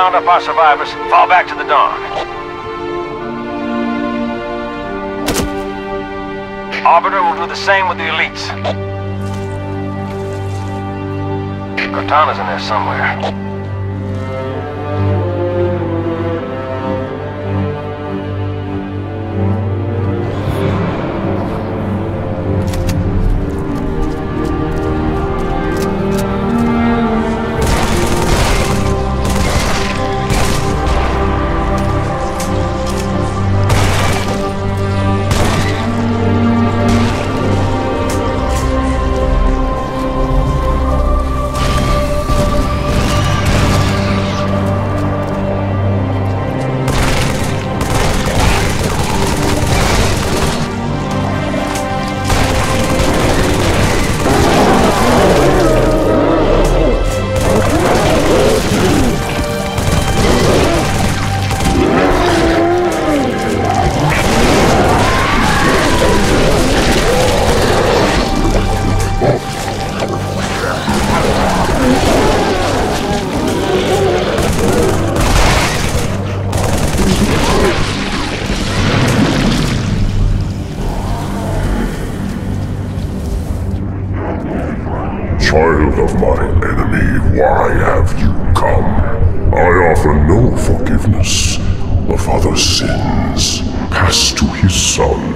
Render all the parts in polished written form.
round up our survivors, fall back to the dawn. Arbiter will do the same with the elites. Cortana's in there somewhere. Child of my enemy, why have you come? I offer no forgiveness. The father's sins pass to his son.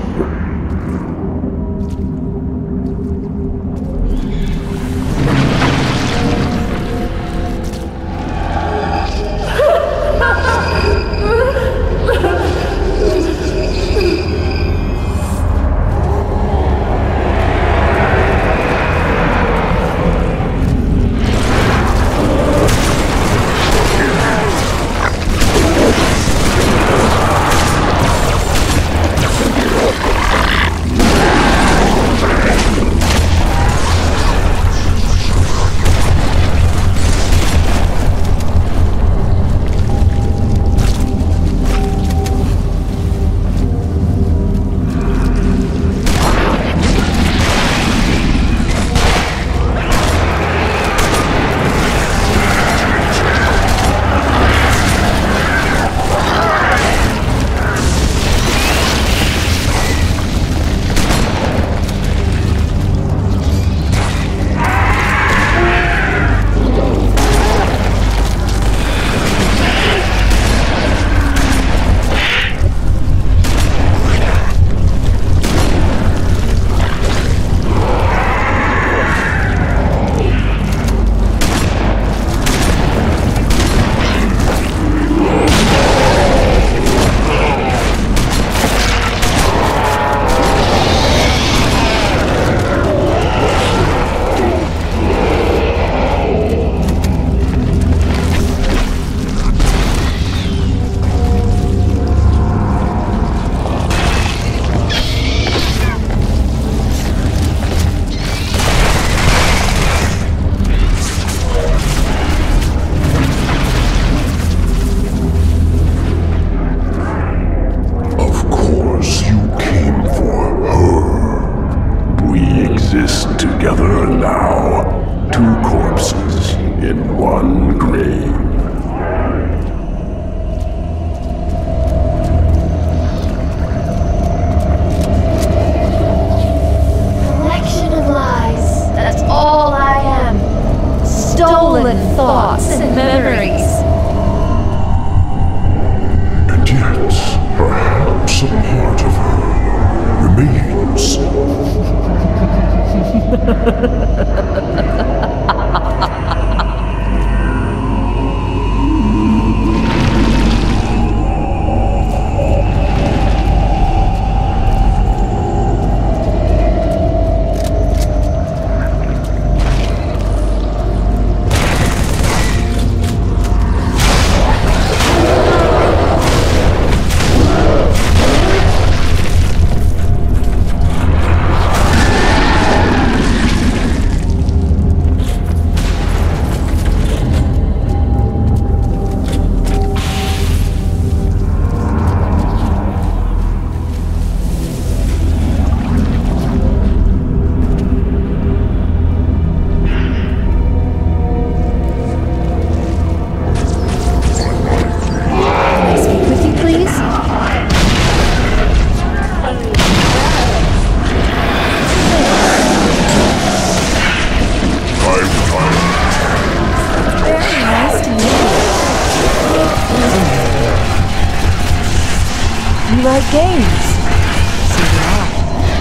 You like games? So do I.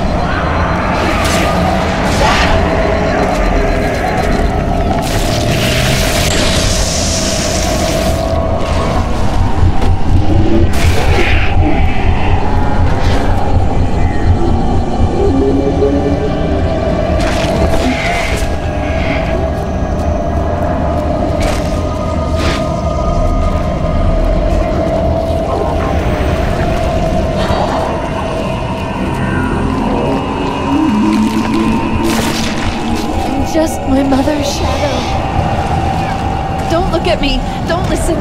Just my mother's shadow. Don't look at me. Don't listen.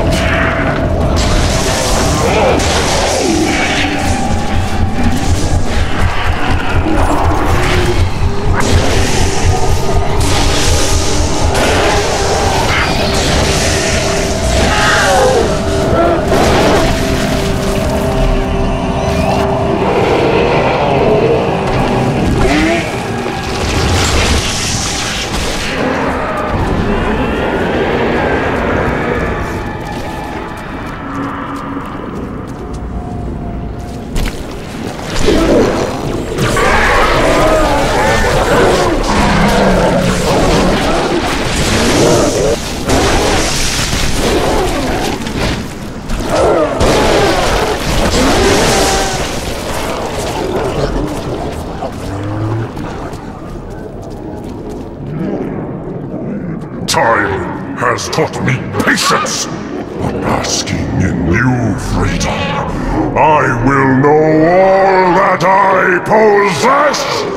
Time has taught me patience, but basking in new freedom, I will know all that I possess!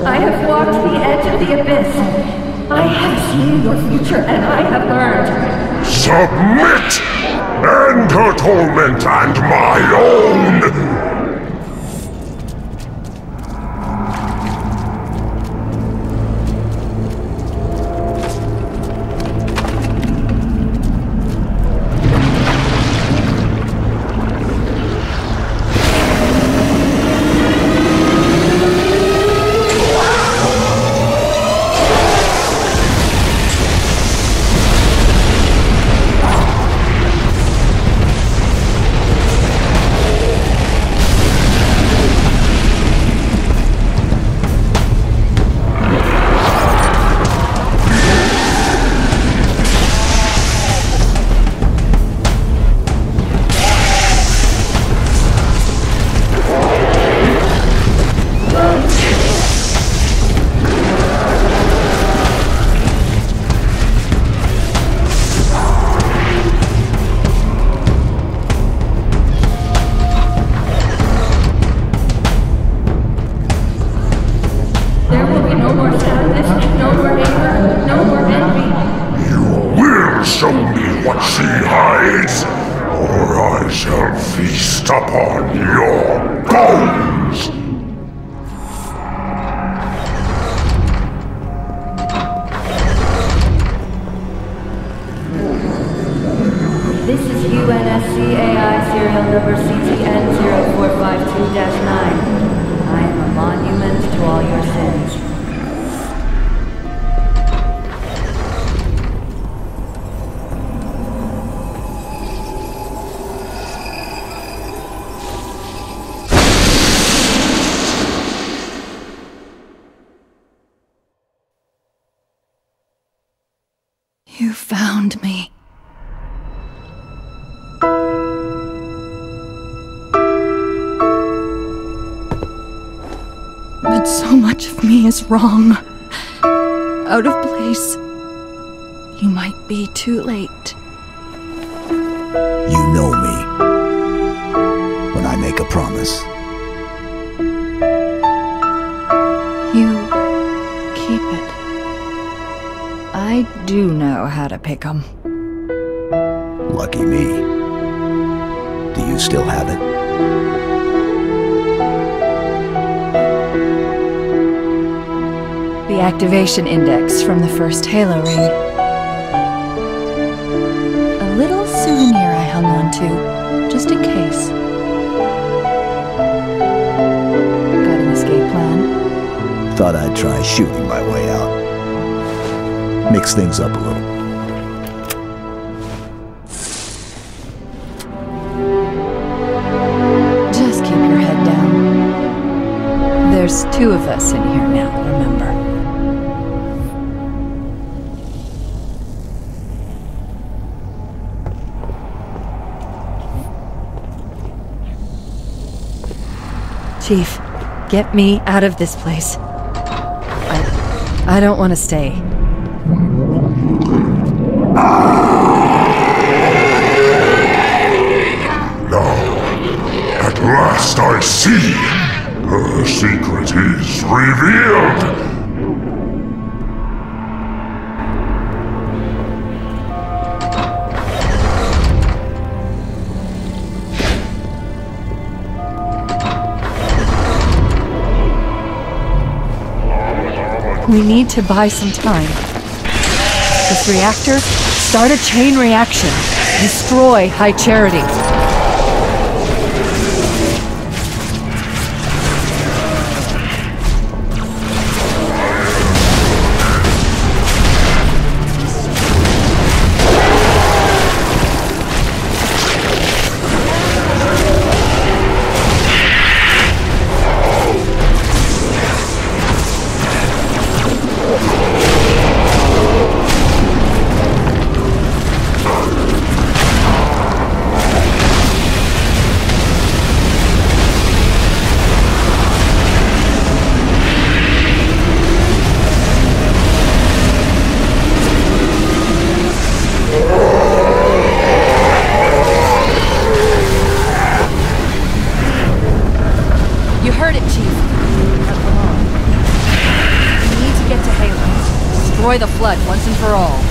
I have walked the edge of the abyss. I have seen your future, and I have learned. Submit! End her torment and my own! Upon your bones! This is UNSC AI serial number CTN 0452-9. I am a monument to all your sins. You found me. But so much of me is wrong. Out of place. You might be too late. You know me. When I make a promise. You keep it. I do know how to pick 'em. Lucky me. Do you still have it? The activation index from the first Halo ring. A little souvenir I hung on to, just in case. Got an escape plan? Thought I'd try shooting my way out. Mix things up a little. Just keep your head down. There's two of us in here now, remember? Chief, get me out of this place. I don't want to stay. At last I see! Her secret is revealed! We need to buy some time. This reactor, start a chain reaction. Destroy High Charity. You heard it, Chief. get to Halo. Destroy the Flood once and for all.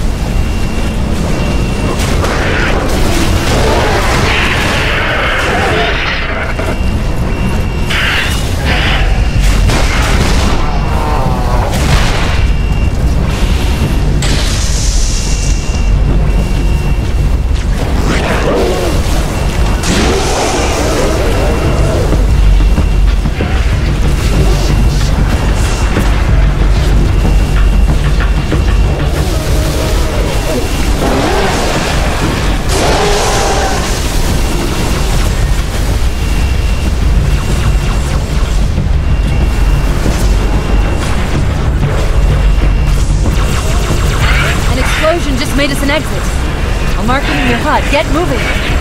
Just made us an exit. I'll mark it in your HUD. Get moving.